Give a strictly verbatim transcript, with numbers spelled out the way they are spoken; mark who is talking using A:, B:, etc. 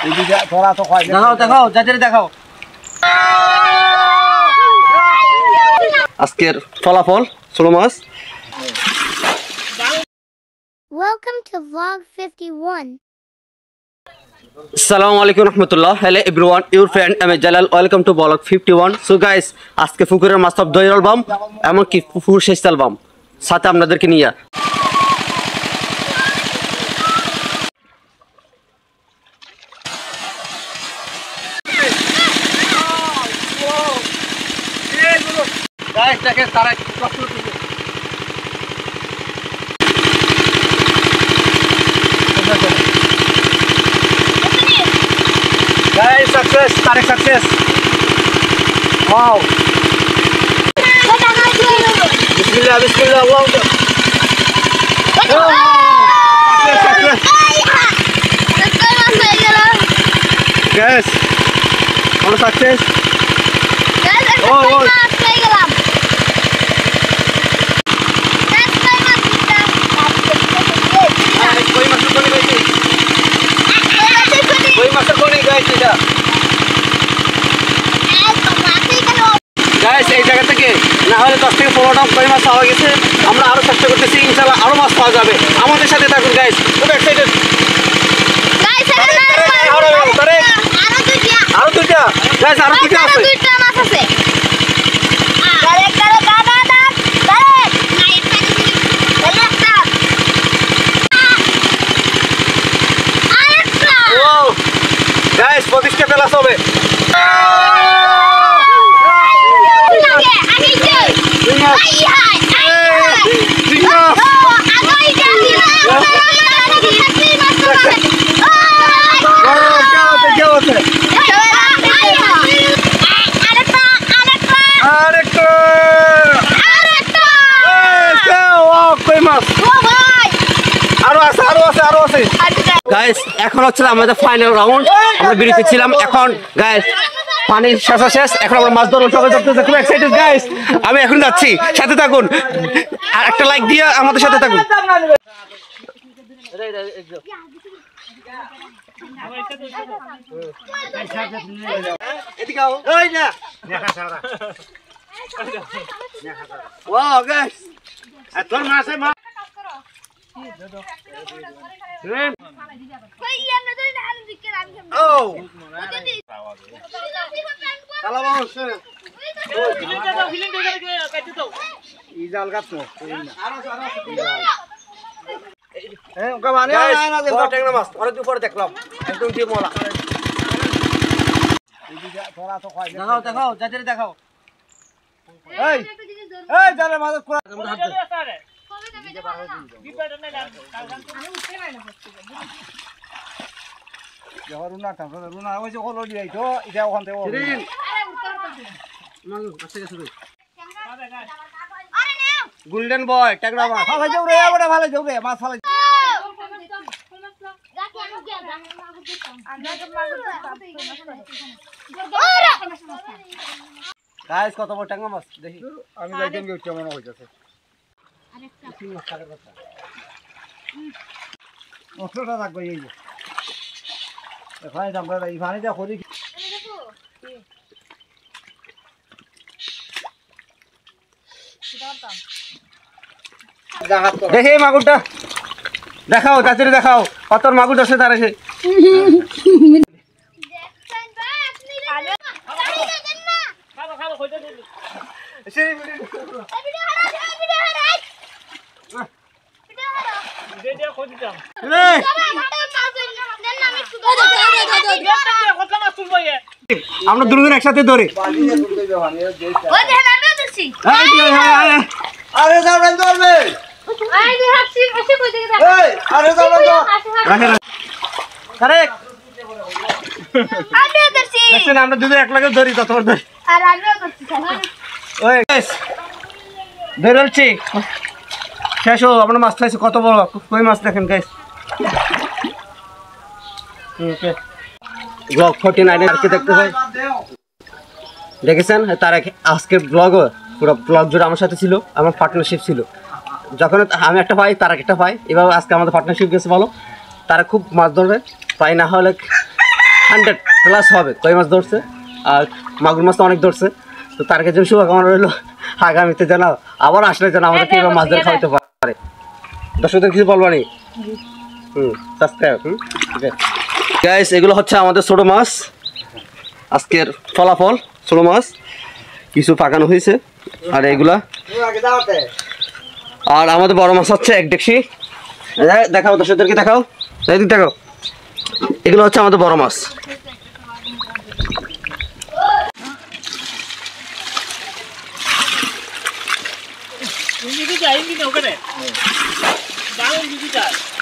A: দেখাও দেখাও যাদের দেখাও আজকের ফলাফল ষোলো মাস।
B: Welcome to vlog fifty-one.
A: আসসালামু আলাইকুম রহমতুল্লাহ। Hello everyone, your friend M A Jalal. Welcome to vlog fifty one. So guys, আজকে পুকুরের মাছ সব দই অ্যালবাম, এমনকি পুকুর শেষ অ্যালবাম সাথে আপনাদেরকে নিয়ে গাইস দেখেন তারা কষ্ট করতেছে। Guys, success! Tarik success! Wow! Bismillah, Bismillah, wow! Success, success! Guys, all success! Oh, oh! Guys এই জায়গা থেকে না হলে দশ থেকে পনেরোটা কই মাছ পাওয়া গেছে। আমরা আরো চেষ্টা করতেছি, ইনশাআল্লাহ আরো মাছ পাওয়া যাবে। আমাদের সাথে থাকুন গাইস, খুব এক্সাইটেড। গাইস আরো দুইটা আরো দুইটা গাইস আরো দুইটা আছে, দুইটা মাছ আছে। আরে কারে দাদা দাদা আরে না একটা বলে একটা আরেকটা। ও গাইস পঁচিশটা প্লাস হবে। গাইস এখন হচ্ছে আমাদের ফাইনাল রাউন্ড। আমরা বিরতি ছিলাম, এখন গাইস পানির শেষা শেষ, এখন আমরা মাছ ধরবো। সবাই ধরতেছে, খুব এক্সাইটেড গাইস। আমি এখন যাচ্ছি, সাথে থাকুন, আর একটা লাইক দিয়ে আমাদের সাথে থাকুন। ওয়াও গাইস, তোর মাছে মাছ দেখলাম একদম দেখাও দেখাও যাদের দেখাও। গোল্ডেন বয় ট্যাগরা মাছ ভালো যাও রে, বড় ভালো যাও রে, মাছ ভালো। গাইস কত বড় ট্যাংরা মাছ দেখি, আমি যাইতাম কি কেমন হইতাছে। আরেকটা ওটা রাখবো এই যে এখানে আমরা এই পানিটা করি। দেখে মাগুরটা দেখাও, চাচিরে দেখাও কত মাগুর আছে তার এসে। আমরা দুজন একসাথে ধরে আমরা দুজন এক লাগে ধরি, তত ধরি বেরোচ্ছি শেষ। আপনার মাছ খাইছে কত বড় কই মাছ দেখেন গাইস। ব্লগ ফোরটি নাইন আর কি দেখতে হয় দেখেছেন। তার আজকের ব্লগও পুরো ব্লগ জুড়ে আমার সাথে ছিল, আমার পার্টনারশিপ ছিল। যখন আমি একটা পাই তারা একটা পাই, এভাবে আজকে আমাদের পার্টনারশিপ গেছে ভালো। তারা খুব মাছ ধরবে, তাই না হলে হান্ড্রেড প্লাস হবে। কই মাছ ধরছে আর মাগুর মাছ তো অনেক ধরছে। তো তার কাছে শুভকামনা রইলো, আগামীতে যেন আবার আসলে যেন আমাদের কীভাবে মাছ ধরে খাওয়াতে পারে। দর্শকদের কিছু বলবা নি? হুম, সাবস্ক্রাইব। হুম, ওকে গাইস, এগুলো হচ্ছে আমাদের ছোট মাছ, আজকের ফলাফল। ছোট মাছ কিছু পাকানো হয়েছে, আর এগুলা আর আমাদের বড় মাছ হচ্ছে এক ডেকসি। দেখাও দর্শকদেরকে, দেখাও, এদিক দেখাও। এগুলো হচ্ছে আমাদের বড় মাছ।
C: তুমি কি যাইনি ওখানে? দারুণ দিদি